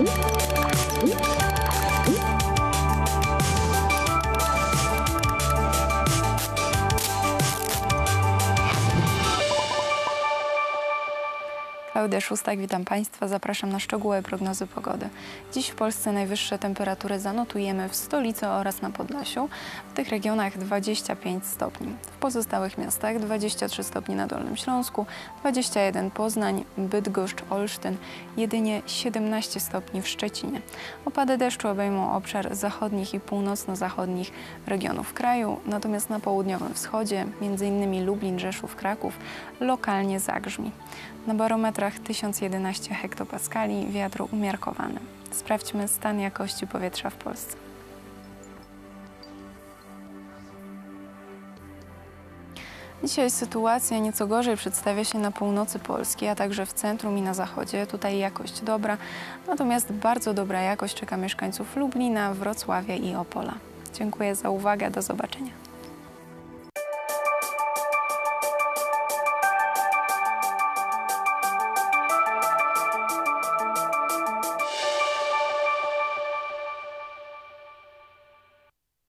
Klaudia Szustak, witam Państwa. Zapraszam na szczegółowe prognozy pogody. Dziś w Polsce najwyższe temperatury zanotujemy w stolicy oraz na Podlasiu. W tych regionach 25 stopni. W pozostałych miastach 23 stopnie na Dolnym Śląsku, 21 Poznań, Bydgoszcz, Olsztyn, jedynie 17 stopni w Szczecinie. Opady deszczu obejmą obszar zachodnich i północno-zachodnich regionów kraju, natomiast na południowym wschodzie, m.in. Lublin, Rzeszów, Kraków, lokalnie zagrzmi. Na barometrach 1011 hektopaskali, wiatr umiarkowany. Sprawdźmy stan jakości powietrza w Polsce. Dzisiaj sytuacja nieco gorzej przedstawia się na północy Polski, a także w centrum i na zachodzie. Tutaj jakość dobra, natomiast bardzo dobra jakość czeka mieszkańców Lublina, Wrocławia i Opola. Dziękuję za uwagę, do zobaczenia.